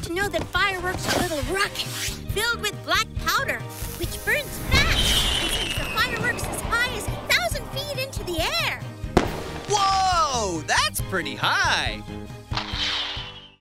to know that fireworks are little rockets filled with black powder, which burns fast and sends the fireworks as high as 1,000 feet into the air. Whoa! That's pretty high.